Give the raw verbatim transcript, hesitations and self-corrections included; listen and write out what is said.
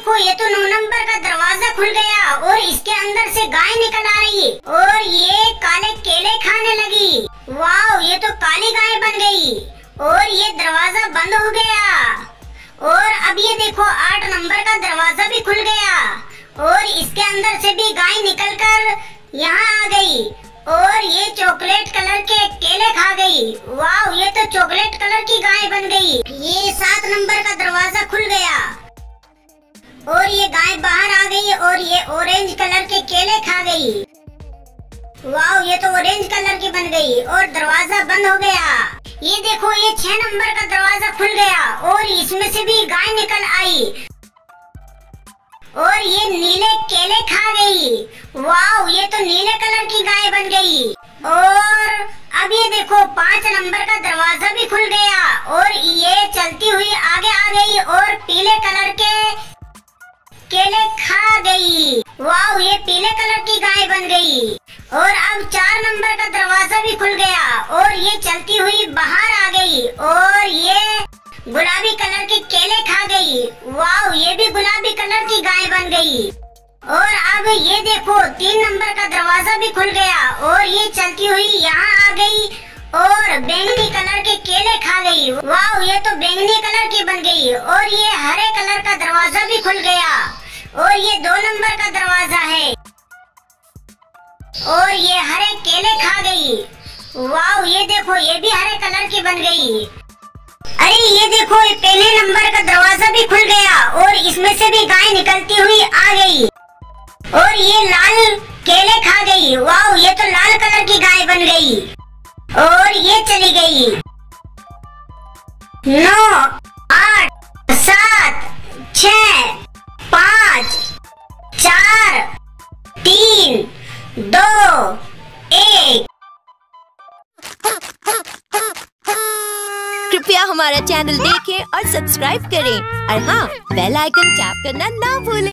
देखो ये तो नौ नंबर का दरवाजा खुल गया और इसके अंदर से गाय निकल आ रही और ये काले केले खाने लगी। वाह, ये तो काली गाय बन गई और ये दरवाजा बंद हो गया। और अब ये देखो आठ नंबर का दरवाजा भी खुल गया और इसके अंदर से भी गाय निकलकर यहाँ आ गई और ये चॉकलेट कलर के केले खा गई। वाह, ये तो चॉकलेट कलर की गाय बन गई। ये सात नंबर का दरवाजा खुल गया और ये गाय बाहर आ गई और ये ऑरेंज कलर के केले खा गई। वाह, ये तो ऑरेंज कलर की बन गई और दरवाजा बंद हो गया। ये देखो ये छह नंबर का दरवाजा खुल गया और इसमें से भी गाय निकल आई और ये नीले केले खा गई। वाह, ये तो नीले कलर की गाय बन गई। और अब ये देखो पाँच नंबर का दरवाजा भी खुल गया और ये चलती हुई आगे आ गई और पीले कलर के केले खा गई। वाह, ये पीले कलर की गाय बन गई। और अब चार नंबर का दरवाजा भी खुल गया और ये चलती हुई बाहर आ गई और ये गुलाबी कलर के केले खा गई। वाह, ये भी गुलाबी कलर की गाय बन गई। और अब ये देखो तीन नंबर का दरवाजा भी खुल गया और ये चलती हुई यहाँ आ गई और बैंगनी कलर के केले खा गई। वाह, ये तो बैंगनी कलर की बन गई। और ये हरे कलर का दरवाजा भी खुल गया और ये दो नंबर का दरवाजा है और ये हरे केले खा गई। वाह, ये देखो ये भी हरे कलर की बन गई। अरे ये देखो ये पहले नंबर का दरवाजा भी खुल गया और इसमें से भी गाय निकलती हुई आ गई और ये लाल केले खा गई। वाह, ये तो लाल कलर की गाय बन गई और ये चली गई। नौ, आठ, सात, छह, पाँच, चार, तीन, दो, एक। कृपया हमारा चैनल देखें और सब्सक्राइब करें और हाँ, बेल आइकन टैप करना ना भूलें।